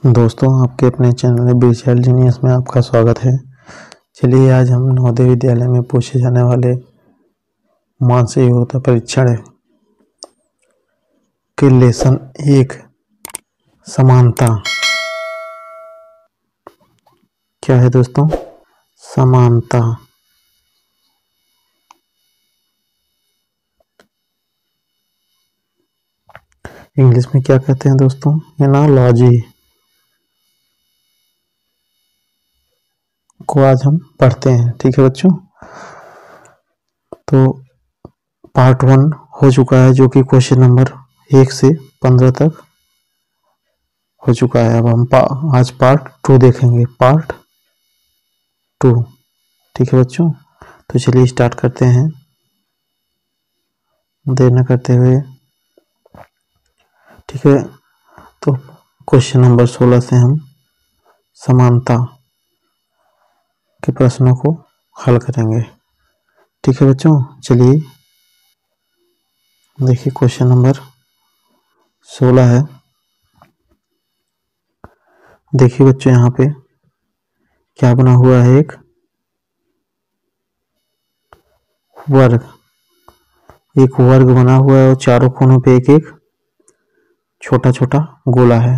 दोस्तों, आपके अपने चैनल बीसीएल जीनियस में आपका स्वागत है। चलिए आज हम नवोदय विद्यालय में पूछे जाने वाले मानसिक योग्यता परीक्षण के लेसन 1 समानता क्या है दोस्तों? समानता। इंग्लिश में क्या कहते हैं दोस्तों? एनालॉजी को आज हम पढ़ते हैं। ठीक है बच्चों, तो पार्ट 1 हो चुका है, जो कि क्वेश्चन नंबर 1 से 15 तक हो चुका है। अब हम आज पार्ट 2 देखेंगे, पार्ट 2। ठीक है बच्चों, तो चलिए स्टार्ट करते हैं देर न करते हुए। ठीक है, तो क्वेश्चन नंबर 16 से हम समानता के प्रश्नों को हल करेंगे। ठीक है बच्चों, चलिए देखिए क्वेश्चन नंबर 16 है। देखिए बच्चों, यहाँ पे क्या बना हुआ है? एक वर्ग बना हुआ है और चारों कोनों पे एक एक छोटा छोटा गोला है।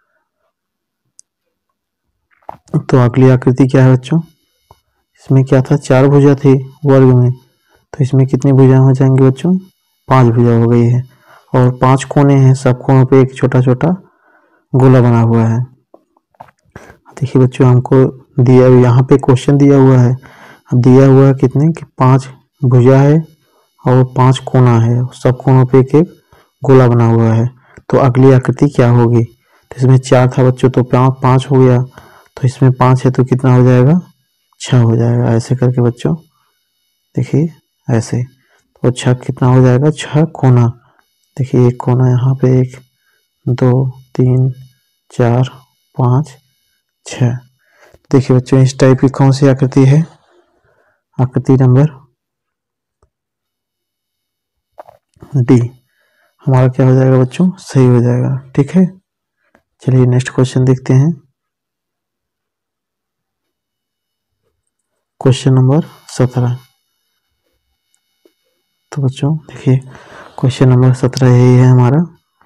तो अगली आकृति क्या है बच्चों? इसमें क्या था? 4 भुजा थी वर्ग में, तो इसमें कितनी भुजा हो जाएंगी बच्चों? 5 भुजा हो गई है। और 5 कोने हैं, सब कोनों पे एक छोटा छोटा गोला बना हुआ है। देखिए बच्चों, हमको दिया यहाँ पे क्वेश्चन दिया हुआ है, दिया हुआ है कितने कि 5 भुजा है और 5 कोना है, सब कोनों पे एक एक गोला बना हुआ है। तो अगली आकृति क्या होगी? तो इसमें 4 था बच्चों, तो 5 हो गया, तो इसमें 5 है तो कितना हो जाएगा? 6 हो जाएगा। ऐसे करके बच्चों देखिए, ऐसे तो 6 कितना हो जाएगा? 6 कोना। देखिए एक कोना यहाँ पे, 1 2 3 4 5 6। देखिए बच्चों, इस टाइप की कौन सी आकृति है? आकृति नंबर डी हमारा क्या हो जाएगा बच्चों? सही हो जाएगा। ठीक है, चलिए नेक्स्ट क्वेश्चन देखते हैं। Question number 17। तो बच्चों देखिए, क्वेश्चन नंबर 17 यही है हमारा।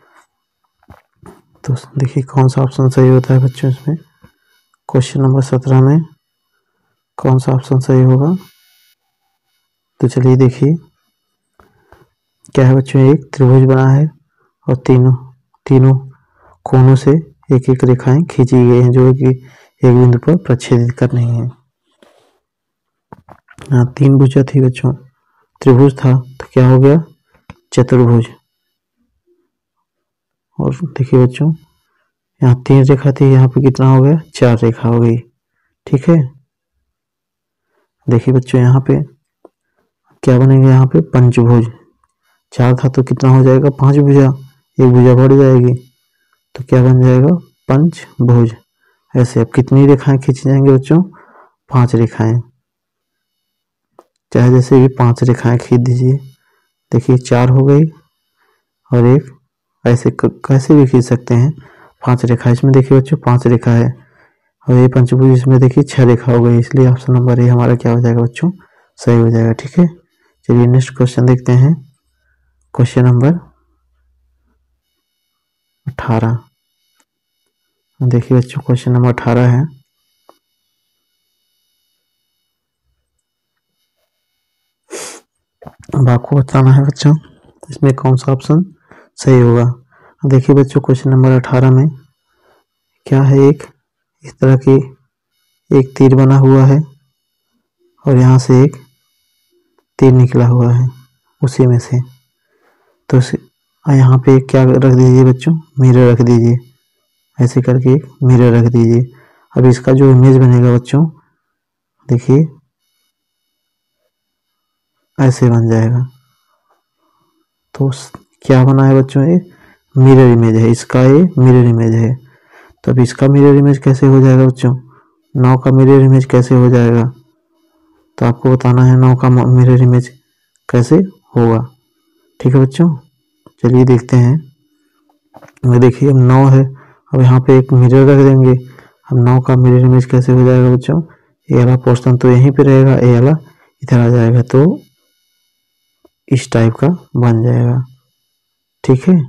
तो देखिए कौन सा ऑप्शन सही होता है बच्चों इसमें? क्वेश्चन नंबर 17 में कौन सा ऑप्शन सही होगा? तो चलिए देखिए क्या है बच्चों, एक त्रिभुज बना है और तीनों कोनों से एक एक रेखाएं खींची गई हैं, जो कि एक बिंदु पर प्रच्छेदित करनी है। यहाँ 3 भुजा थी बच्चों, त्रिभुज था, तो क्या हो गया? चतुर्भुज। और देखिए बच्चों, यहाँ 3 रेखा थी, यहाँ पे कितना हो गया? 4 रेखा हो गई। ठीक है, देखिए बच्चों यहाँ पे क्या बनेगा? यहाँ पे पंचभुज। 4 था तो कितना हो जाएगा? 5 भुजा, एक भुजा बढ़ जाएगी, तो क्या बन जाएगा? पंचभुज। ऐसे अब कितनी रेखाएं खींची जाएंगी बच्चों? 5 रेखाएं। चाहे जैसे भी 5 रेखाएं खींच दीजिए। देखिए 4 हो गई और एक ऐसे कैसे भी खींच सकते हैं 5 रेखा। इसमें देखिए बच्चों 5 रेखा है और ये पंचभुज, इसमें देखिए 6 रेखा हो गई, इसलिए ऑप्शन नंबर ए हमारा क्या हो जाएगा बच्चों? सही हो जाएगा। ठीक है, चलिए नेक्स्ट क्वेश्चन देखते हैं। Question number 18। देखिए बच्चों, क्वेश्चन नंबर 18 है। अब आपको बताना है बच्चों इसमें कौन सा ऑप्शन सही होगा। देखिए बच्चों, क्वेश्चन नंबर 18 में क्या है? एक इस तरह की एक तीर बना हुआ है और यहाँ से एक तीर निकला हुआ है उसी में से। तो यहाँ पे क्या रख दीजिए बच्चों? मिरर रख दीजिए। ऐसे करके एक मिरर रख दीजिए। अब इसका जो इमेज बनेगा बच्चों, देखिए ऐसे बन जाएगा। तो क्या बना है बच्चों? ये मिरर इमेज है, इसका ये मिरर इमेज है। तो अब इसका मिरर इमेज कैसे हो जाएगा बच्चों? 9 का मिरर इमेज कैसे हो जाएगा? तो आपको बताना है 9 का मिरर इमेज कैसे होगा। ठीक है बच्चों, चलिए देखते हैं। देखिए अब 9 है अब यहाँ पे एक मिरर रख देंगे। अब 9 का मिरर इमेज कैसे हो जाएगा बच्चों, ये वाला पोर्शन तो यहीं पे रहेगा, ये वाला इधर आ जाएगा, तो इस टाइप का बन जाएगा। ठीक है,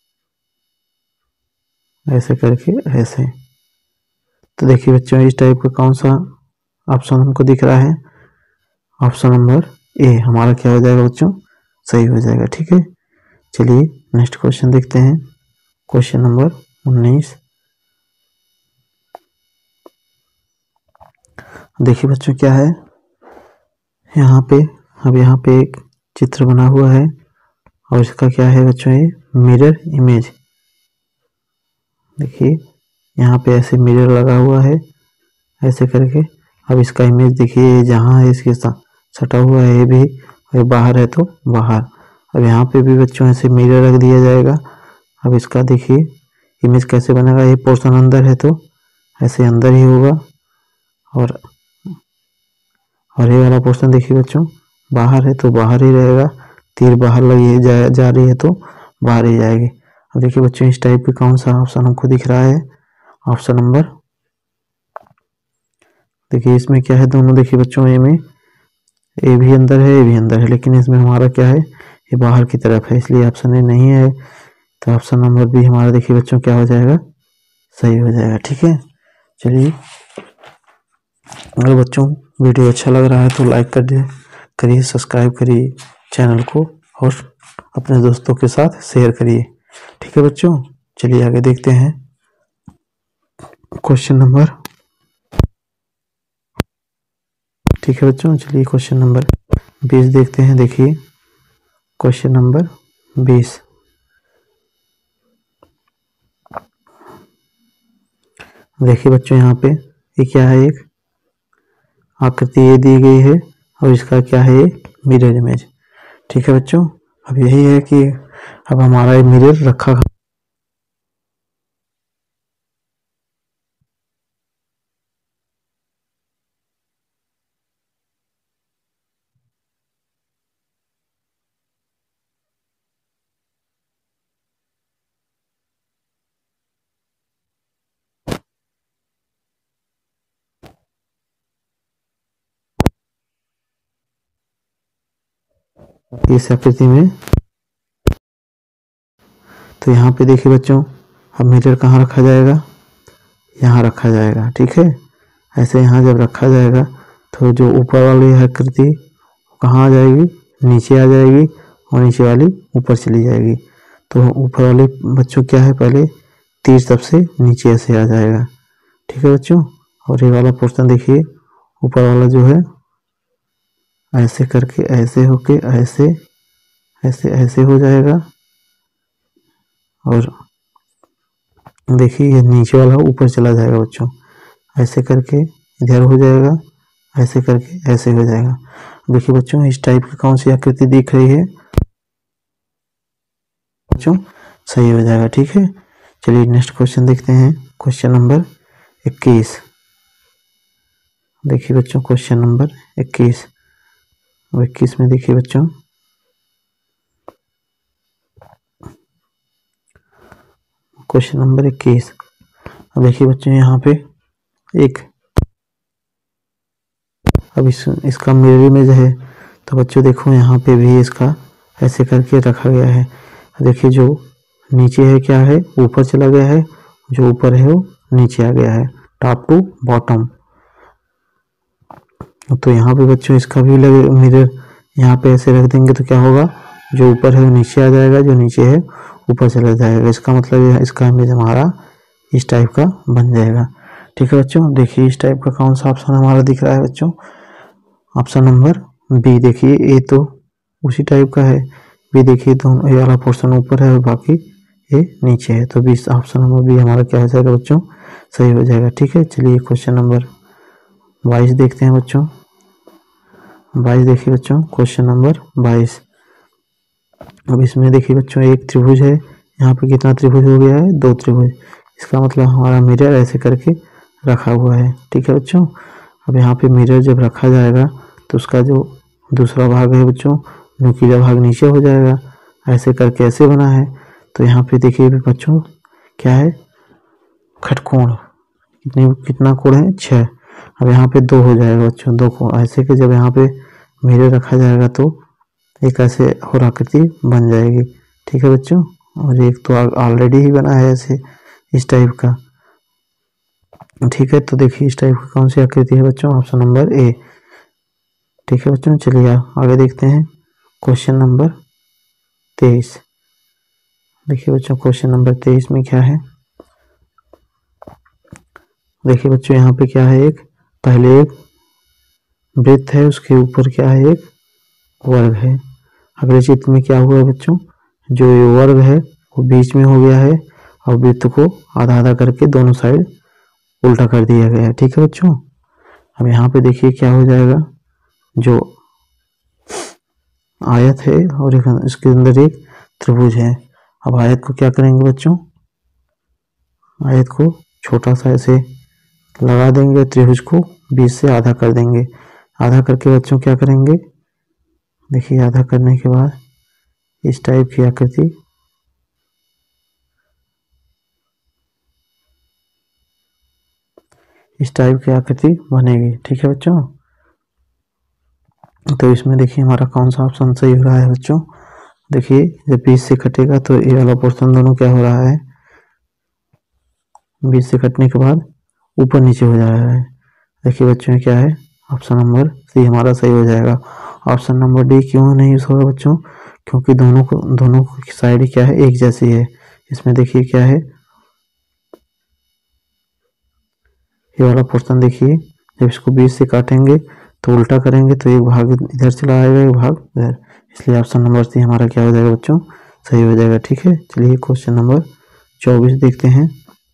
ऐसे करके ऐसे। तो देखिए बच्चों इस टाइप का कौन सा ऑप्शन हमको दिख रहा है, ऑप्शन नंबर ए हमारा क्या हो जाएगा बच्चों, सही हो जाएगा। ठीक है, चलिए नेक्स्ट क्वेश्चन देखते हैं, क्वेश्चन नंबर 19। देखिए बच्चों क्या है यहाँ पे, अब यहाँ पे एक चित्र बना हुआ है और इसका क्या है बच्चों, ये मिरर इमेज। देखिए यहाँ पे ऐसे मिरर लगा हुआ है ऐसे करके। अब इसका इमेज देखिए जहाँ है इसके साथ सटा हुआ है, ये भी, और बाहर है तो बाहर। अब यहाँ पे भी बच्चों ऐसे मिरर रख दिया जाएगा। अब इसका देखिए इमेज कैसे बनेगा, ये पोर्शन अंदर है तो ऐसे अंदर ही होगा, और ये वाला पोर्शन देखिए बच्चों बाहर है तो बाहर ही रहेगा, तीर बाहर लगी जा रही है तो बाहर ही जाएगी। अब देखिए बच्चों इस टाइप का कौन सा ऑप्शन हमको दिख रहा है, ऑप्शन नंबर, देखिए इसमें क्या है, दोनों देखिए बच्चों ए में, ए भी अंदर है, ए भी अंदर है, लेकिन इसमें हमारा क्या है, ये बाहर की तरफ है, इसलिए ऑप्शन ए नहीं है। तो ऑप्शन नंबर बी हमारा देखिए बच्चों क्या हो जाएगा, सही हो जाएगा। ठीक है, चलिए अगर बच्चों वीडियो अच्छा लग रहा है तो लाइक कर दे करिए, सब्सक्राइब करिए चैनल को, और अपने दोस्तों के साथ शेयर करिए। ठीक है बच्चों, चलिए आगे देखते हैं क्वेश्चन नंबर, ठीक है बच्चों, चलिए क्वेश्चन नंबर 20 देखते हैं। देखिए क्वेश्चन नंबर 20, देखिए बच्चों यहाँ पे ये क्या है, एक आकृति ये दी गई है और इसका क्या है, ये मिरर इमेज। ठीक है बच्चों, अब यही है कि अब हमारा ये मिरर रखा इस आकृति में, तो यहाँ पे देखिए बच्चों अब मिरर कहाँ रखा जाएगा, यहाँ रखा जाएगा। ठीक है, ऐसे यहाँ जब रखा जाएगा तो जो ऊपर वाली आकृति कहाँ आ जाएगी, नीचे आ जाएगी, और नीचे वाली ऊपर चली जाएगी। तो ऊपर वाले बच्चों क्या है, पहले तीर सबसे नीचे ऐसे आ जाएगा। ठीक है बच्चों, और ये वाला पोर्शन देखिए ऊपर वाला जो है ऐसे करके ऐसे होके ऐसे ऐसे ऐसे हो जाएगा, और देखिए ये नीचे वाला ऊपर चला जाएगा बच्चों, ऐसे करके इधर हो जाएगा, ऐसे करके ऐसे हो जाएगा। देखिए बच्चों इस टाइप की कौन सी आकृति दिख रही है बच्चों, सही हो जाएगा। ठीक है, चलिए नेक्स्ट क्वेश्चन देखते हैं, क्वेश्चन नंबर 21। देखिए बच्चों क्वेश्चन नंबर 21, 21 में देखिए बच्चों क्वेश्चन नंबर 21। अब देखिए बच्चों यहाँ पे एक, अब इसका मिरर इमेज है, तो बच्चों देखो यहाँ पे भी इसका ऐसे करके रखा गया है। देखिए जो नीचे है क्या है, ऊपर चला गया है, जो ऊपर है वो नीचे आ गया है, टॉप टू बॉटम। तो यहाँ पे बच्चों इसका भी लगे मिरर, यहाँ पे ऐसे रख देंगे तो क्या होगा, जो ऊपर है वो नीचे आ जाएगा, जो नीचे है ऊपर चला जाएगा। इसका मतलब इसका इमेज हमारा इस टाइप का बन जाएगा। ठीक है बच्चों, देखिए इस टाइप का कौन सा ऑप्शन हमारा दिख रहा है बच्चों, ऑप्शन नंबर बी। देखिए ए तो उसी टाइप का है, बी देखिए दोनों, ये वाला पोर्शन ऊपर है और बाकी ये नीचे है, तो 20 ऑप्शन नंबर बी हमारा क्या हो जाएगा बच्चों, सही हो जाएगा। ठीक है, चलिए क्वेश्चन नंबर 22 देखते हैं बच्चों। 22 देखिए बच्चों, क्वेश्चन नंबर 22। अब इसमें देखिए बच्चों एक त्रिभुज है, यहाँ पे कितना त्रिभुज हो गया है, 2 त्रिभुज। इसका मतलब हमारा मिरर ऐसे करके रखा हुआ है। ठीक है बच्चों, अब यहाँ पे मिरर जब रखा जाएगा तो उसका जो दूसरा भाग है बच्चों, नुकीला भाग नीचे हो जाएगा, ऐसे करके ऐसे बना है। तो यहाँ पे देखिए बच्चों क्या है, खटकोण, कितना कोण है 6। अब यहाँ पे 2 हो जाएगा बच्चों, 2 कोण। ऐसे कि जब यहाँ पे मिरर रखा जाएगा तो एक ऐसे और आकृति बन जाएगी। ठीक है बच्चों, और एक तो ऑलरेडी ही बना है ऐसे इस टाइप का। ठीक है, तो देखिए इस टाइप की कौन सी आकृति है बच्चों, ऑप्शन नंबर ए। ठीक है बच्चों, चलिए आगे देखते हैं क्वेश्चन नंबर 23। देखिए बच्चों क्वेश्चन नंबर 23 में क्या है। देखिए बच्चों यहाँ पे क्या है, एक पहले एक वृत्त है, उसके ऊपर क्या है, एक वर्ग है। अगले चित्र में क्या हुआ है बच्चों, जो ये वर्ग है वो बीच में हो गया है और वृत्त को आधा आधा करके दोनों साइड उल्टा कर दिया गया है। ठीक है बच्चों, अब यहाँ पे देखिए क्या हो जाएगा, जो आयत है और एक इसके अंदर एक त्रिभुज है। अब आयत को क्या करेंगे बच्चों, आयत को छोटा सा ऐसे लगा देंगे, त्रिभुज को बीच से आधा कर देंगे। आधा करके बच्चों क्या करेंगे, देखिए आधा करने के बाद इस टाइप की आकृति बनेगी। ठीक है बच्चों, तो इसमें देखिए हमारा कौन सा ऑप्शन सही हो रहा है बच्चों। देखिए जब बीच से कटेगा तो ये वाला पोर्शन दोनों क्या हो रहा है, बीच से कटने के बाद ऊपर नीचे हो जा रहा है। देखिए बच्चों ये क्या है, ऑप्शन नंबर सी हमारा सही हो जाएगा। ऑप्शन नंबर डी क्यों नहीं होगा बच्चों, क्योंकि दोनों की साइड क्या है, एक जैसी है। इसमें देखिए क्या है, ये वाला पोर्शन देखिए जब इसको बीच से काटेंगे तो उल्टा करेंगे तो एक भाग इधर चला आएगा, एक भाग इधर, इसलिए ऑप्शन नंबर सी हमारा क्या हो जाएगा बच्चों, सही हो जाएगा। ठीक है, चलिए क्वेश्चन नंबर 24 देखते हैं।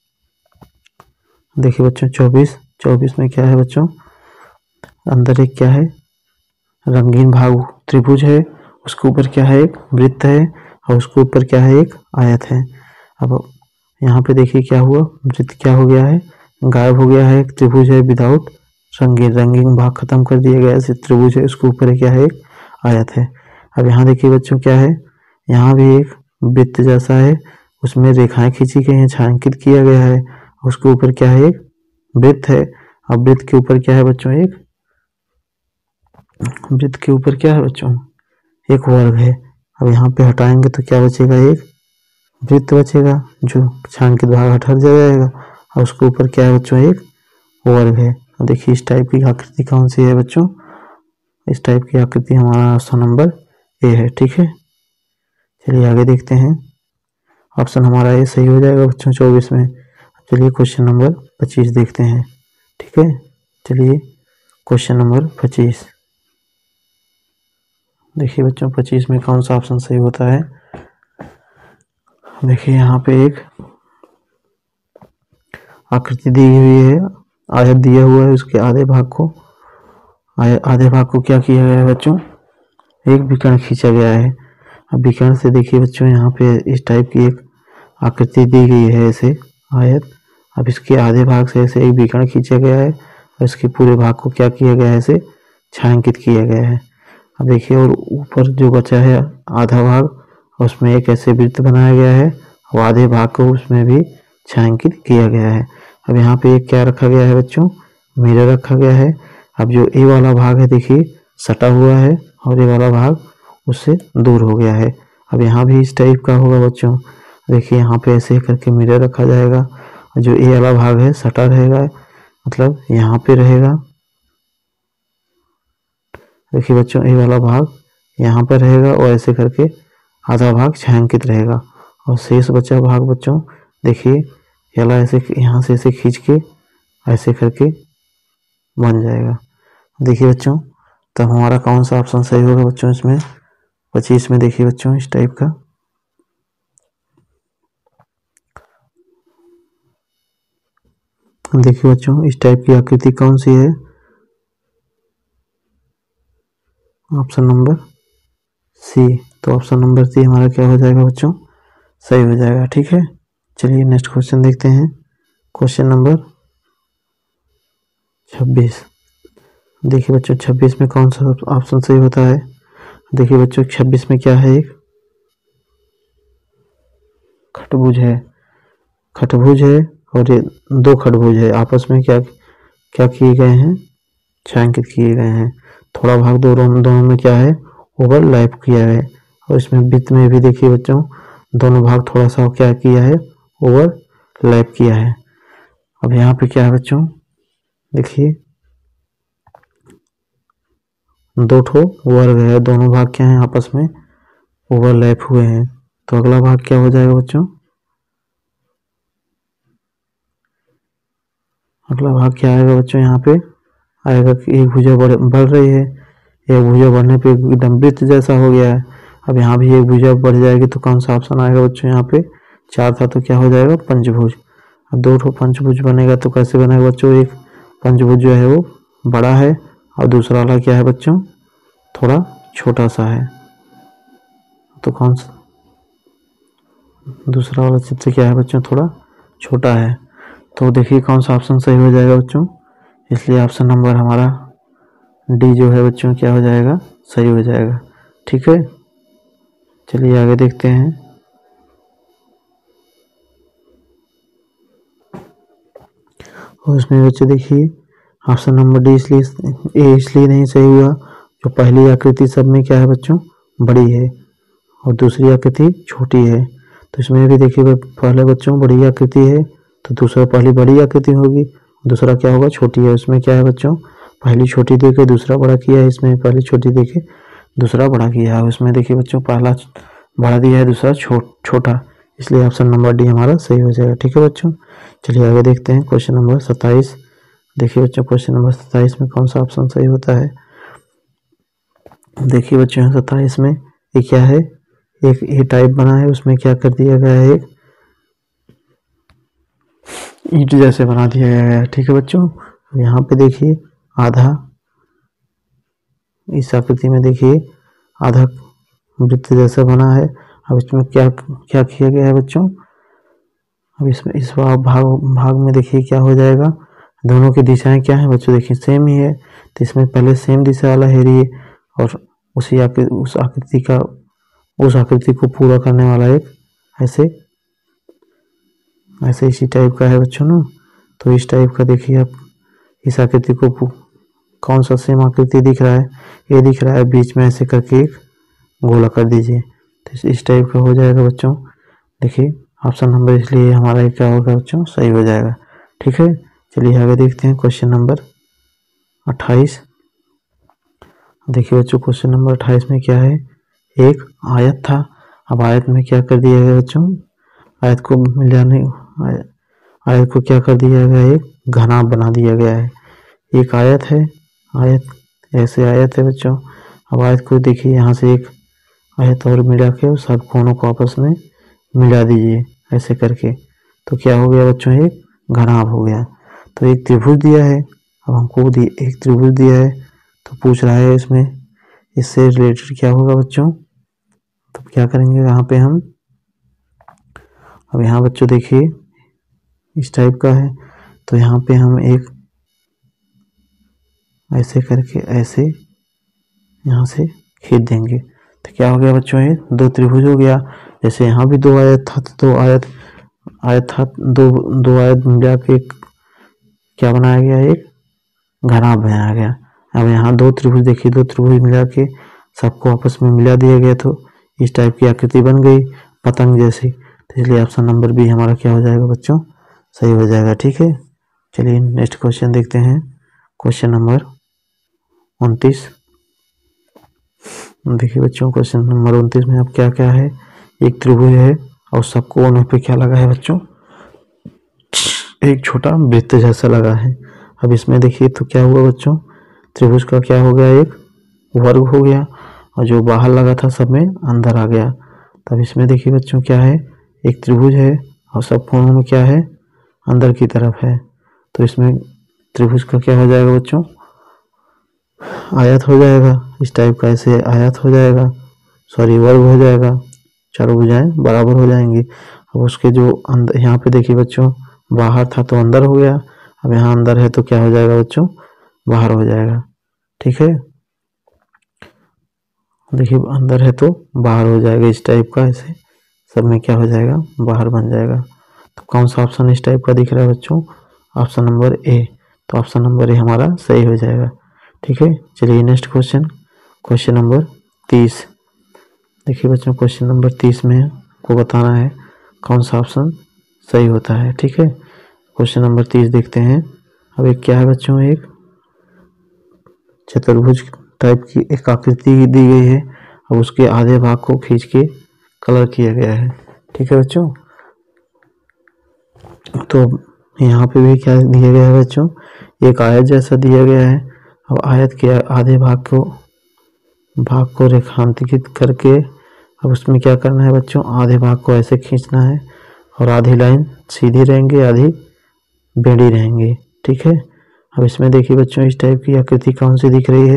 देखिए बच्चों 24 में क्या है बच्चों, अंदर एक क्या है, रंगीन भाग त्रिभुज है, उसके ऊपर क्या है, एक वृत्त है और उसके ऊपर क्या है, एक आयत है। अब यहाँ पे देखिए क्या हुआ, वृत्त क्या हो गया है, गायब हो गया है, एक त्रिभुज है विदाउट रंगीन भाग खत्म कर दिया गया है, त्रिभुज है, उसके ऊपर क्या है, एक आयत है। अब यहाँ देखिए बच्चों क्या है, यहाँ भी एक वृत्त जैसा है, उसमें रेखाएं खींची गई हैं, छायांकित किया गया है, उसके ऊपर क्या है, एक वृत्त है। अब वृत्त के ऊपर क्या है बच्चों, एक वृत्त के ऊपर क्या है बच्चों, एक वर्ग है। अब यहाँ पे हटाएंगे तो क्या बचेगा, एक वृत्त बचेगा, जो छायांकित भाग हट जाएगा और उसके ऊपर क्या है बच्चों, एक वर्ग है। देखिए इस टाइप की आकृति कौन सी है बच्चों, इस टाइप की आकृति हमारा ऑप्शन नंबर ए है। ठीक है, चलिए आगे देखते हैं, ऑप्शन हमारा ए सही हो जाएगा बच्चों 24 में। चलिए क्वेश्चन नंबर 25 देखते हैं। ठीक है, चलिए क्वेश्चन नंबर 25 देखिए बच्चों 25 में कौन सा ऑप्शन सही होता है। देखिए यहाँ पे एक आकृति दी हुई है, आयत दिया हुआ है, उसके आधे भाग को क्या किया गया है बच्चों, एक विकर्ण खींचा गया है। अब विकर्ण से देखिए बच्चों यहाँ पे इस टाइप की एक आकृति दी गई है, ऐसे आयत। अब इसके आधे भाग से ऐसे एक विकर्ण खींचा गया है और इसके पूरे भाग को क्या किया गया है, ऐसे छायांकित किया गया है। अब देखिए और ऊपर जो बचा है आधा भाग, उसमें एक ऐसे वृत्त बनाया गया है और आधे भाग को उसमें भी छायांकित किया गया है। अब यहाँ पे एक क्या रखा गया है बच्चों, मिरर रखा गया है। अब जो ए वाला भाग है देखिए सटा हुआ है और ये वाला भाग उससे दूर हो गया है। अब यहाँ भी इस टाइप का होगा बच्चों, देखिए यहाँ पे ऐसे करके मिरर रखा जाएगा, जो ए वाला भाग है सटा रहेगा, मतलब यहाँ पे रहेगा। देखिए बच्चों ए वाला भाग यहाँ पर रहेगा और ऐसे करके आधा भाग छायांकित रहेगा और शेष बचा भाग बच्चों देखिए याला ऐसे यहाँ से ऐसे खींच के ऐसे करके बन जाएगा। देखिए बच्चों तब हमारा कौन सा ऑप्शन सही होगा बच्चों, इसमें 25 में देखिए बच्चों इस टाइप का। देखिए बच्चों इस टाइप की आकृति कौन सी है, ऑप्शन नंबर सी। तो ऑप्शन नंबर सी हमारा क्या हो जाएगा बच्चों, सही हो जाएगा। ठीक है, चलिए नेक्स्ट क्वेश्चन देखते हैं, क्वेश्चन नंबर 26। देखिए बच्चों 26 में कौन सा ऑप्शन सही होता है। देखिए बच्चों 26 में क्या है, एक खटभुज है और ये दो खडभुज है, आपस में क्या क्या किए गए हैं, छायांकित किए गए हैं। थोड़ा भाग दोनों में क्या है, ओवरलैप किया है। और इसमें वृत्त में भी देखिए बच्चों, दोनों भाग थोड़ा सा क्या किया है, ओवरलैप किया है। अब यहाँ पे क्या है बच्चों, देखिए दो ठो वर्ग है, दोनों भाग क्या है, आपस में ओवरलैप हुए हैं। तो अगला भाग क्या हो जाएगा बच्चों, अगला भाग क्या आएगा बच्चों, यहाँ पे आएगा कि एक भुजा बढ़ रही है, एक भुजा बढ़ने पे एकदम वृत्त जैसा हो गया है। अब यहाँ भी एक भुजा बढ़ जाएगी तो कौन सा ऑप्शन आएगा बच्चों, यहाँ पे 4 था तो क्या हो जाएगा, पंचभुज। अब दो ठो पंचभुज बनेगा तो कैसे बनेगा बच्चों, एक पंचभुज जो है वो बड़ा है और दूसरा वाला क्या है बच्चों, थोड़ा छोटा सा है। तो कौन सा दूसरा वाला चित्र क्या है बच्चों, थोड़ा छोटा है। तो देखिए कौन सा ऑप्शन सही हो जाएगा बच्चों, इसलिए ऑप्शन नंबर हमारा डी जो है बच्चों क्या हो जाएगा, सही हो जाएगा। ठीक है, चलिए आगे देखते हैं। और उसमें बच्चे देखिए ऑप्शन नंबर डी इसलिए नहीं सही हुआ, जो पहली आकृति सब में क्या है बच्चों, बड़ी है और दूसरी आकृति छोटी है। तो इसमें भी देखिए पहले बच्चों बड़ी आकृति है तो दूसरा पहली बड़ी आकृति होगी, दूसरा क्या होगा, छोटी है। उसमें क्या है बच्चों, पहली छोटी देके दूसरा बड़ा किया है, इसमें पहली छोटी देके दूसरा बड़ा किया है। उसमें देखिए बच्चों पहला बड़ा दिया है, दूसरा छोटा, इसलिए ऑप्शन नंबर डी हमारा सही हो जाएगा। ठीक है बच्चों, चलिए आगे देखते हैं क्वेश्चन नंबर 27। देखिए बच्चों क्वेश्चन नंबर 27 में कौन सा ऑप्शन सही होता है। देखिए बच्चों 27 में ये क्या है, एक ए टाइप बना है, उसमें क्या कर दिया गया है, एक ईंट जैसे बना दिया गया है। ठीक है बच्चों, यहाँ पे देखिए आधा, इस आकृति में देखिए आधा वृत्त जैसा बना है। अब इसमें क्या क्या किया गया है बच्चों, अब इसमें इस भाग में देखिए क्या हो जाएगा, दोनों की दिशाएं क्या है बच्चों, देखिए सेम ही है। तो इसमें पहले सेम दिशा वाला हेरिए और उस आकृति को पूरा करने वाला एक ऐसे इसी टाइप का है बच्चों ना। तो इस टाइप का देखिए आप इस आकृति को कौन सा सेम आकृति दिख रहा है, ये दिख रहा है, बीच में ऐसे करके एक गोला कर दीजिए तो इस टाइप का हो जाएगा बच्चों। देखिए ऑप्शन नंबर इसलिए हमारा क्या होगा बच्चों, सही हो जाएगा। ठीक है, चलिए आगे देखते हैं क्वेश्चन नंबर 28। देखिए बच्चों क्वेश्चन नंबर 28 में क्या है, एक आयत था। अब आयत में क्या कर दिया गया बच्चों, आयत को क्या कर दिया गया, एक घना बना दिया गया है। एक आयत है, आयत ऐसे आयत है बच्चों। अब आयत को देखिए यहाँ से एक आयत और मिला के सब कोनों को आपस में मिला दीजिए ऐसे करके, तो क्या हो गया बच्चों, एक घनाभ हो गया। तो एक त्रिभुज दिया है, अब हमको एक त्रिभुज दिया है तो पूछ रहा है इसमें इससे रिलेटेड क्या होगा बच्चों। तो क्या करेंगे यहाँ पे हम, अब यहाँ बच्चों देखिए इस टाइप का है तो यहाँ पे हम एक ऐसे करके ऐसे यहाँ से खींच देंगे तो क्या हो गया बच्चों, ये दो त्रिभुज हो गया। जैसे यहाँ भी दो आयत था तो दो आयत था, दो आयत मिला के क्या बनाया गया, एक घना बनाया गया। अब यहाँ दो त्रिभुज देखिए, दो त्रिभुज मिला के सबको आपस में मिला दिया गया तो इस टाइप की आकृति बन गई पतंग जैसी। तो इसलिए ऑप्शन नंबर बी हमारा क्या हो जाएगा बच्चों, सही हो जाएगा। ठीक है, चलिए नेक्स्ट क्वेश्चन देखते हैं, क्वेश्चन नंबर 29। देखिए बच्चों क्वेश्चन नंबर 29 में अब क्या क्या है, एक त्रिभुज है और सब कोनों पे क्या लगा है बच्चों, एक छोटा वृत्त जैसा लगा है। अब इसमें देखिए तो क्या हुआ बच्चों, त्रिभुज का क्या हो गया, एक वर्ग हो गया और जो बाहर लगा था सब में अंदर आ गया। तब इसमें देखिए बच्चों क्या है, एक त्रिभुज है और सब कोनों में क्या है, अंदर की तरफ है। तो इसमें त्रिभुज का क्या हो जाएगा बच्चों, आयत हो जाएगा इस टाइप का, ऐसे आयत हो जाएगा, सॉरी वर्ग हो जाएगा, चारों भुजाएं बराबर हो जाएंगी। अब उसके जो अंदर यहाँ पे देखिए बच्चों बाहर था तो अंदर हो गया, अब यहाँ अंदर है तो क्या हो जाएगा बच्चों, बाहर हो जाएगा। ठीक है, देखिए अंदर है तो बाहर हो जाएगा इस टाइप का, ऐसे सब में क्या हो जाएगा, बाहर बन जाएगा। तो कौन सा ऑप्शन इस टाइप का दिख रहा है बच्चों? Option number A. तो ऑप्शन नंबर ए हमारा सही हो जाएगा। ठीक है, चलिए नेक्स्ट क्वेश्चन, क्वेश्चन नंबर 30। देखिए बच्चों, क्वेश्चन नंबर 30 में आपको बताना है कौन सा ऑप्शन सही होता है। ठीक है, क्वेश्चन नंबर 30 देखते हैं। अब एक क्या है बच्चों, एक चतुर्भुज टाइप की एक आकृति दी गई है। अब उसके आधे भाग को खींच के कलर किया गया है। ठीक है बच्चों, तो यहाँ पे भी क्या दिया गया है बच्चों, एक आयत जैसा दिया गया है। अब आयत के आधे भाग को रेखांकित करके अब उसमें क्या करना है बच्चों, आधे भाग को ऐसे खींचना है और आधी लाइन सीधी रहेंगी, आधी बेड़ी रहेंगी। ठीक है, अब इसमें देखिए बच्चों, इस टाइप की आकृति कौन सी दिख रही है?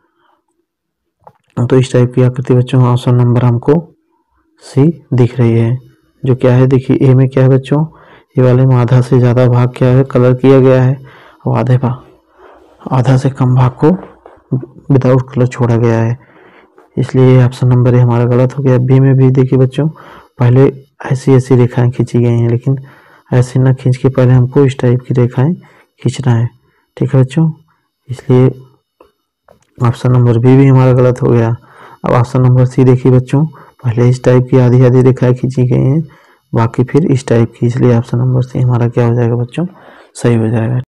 तो इस टाइप की आकृति बच्चों ऑप्शन नंबर हमको सी दिख रही है। जो क्या है, देखिए ए में क्या है बच्चों, ए वाले में आधा से ज़्यादा भाग क्या है, कलर किया गया है, और आधा से कम भाग को विदाउट कलर छोड़ा गया है। इसलिए ऑप्शन नंबर ए हमारा गलत हो गया। बी में भी देखिए बच्चों, पहले ऐसी रेखाएं खींची गई हैं, लेकिन ऐसे ना खींच के पहले हमको इस टाइप की रेखाएं खींचना है। ठीक है बच्चों, इसलिए ऑप्शन नंबर बी भी हमारा गलत हो गया। अब ऑप्शन नंबर सी देखिए बच्चों, पहले इस टाइप की आधी आधी रेखाएं खींची गई हैं, बाकी फिर इस टाइप की, इसलिए ऑप्शन नंबर सी हमारा क्या हो जाएगा बच्चों, सही हो जाएगा।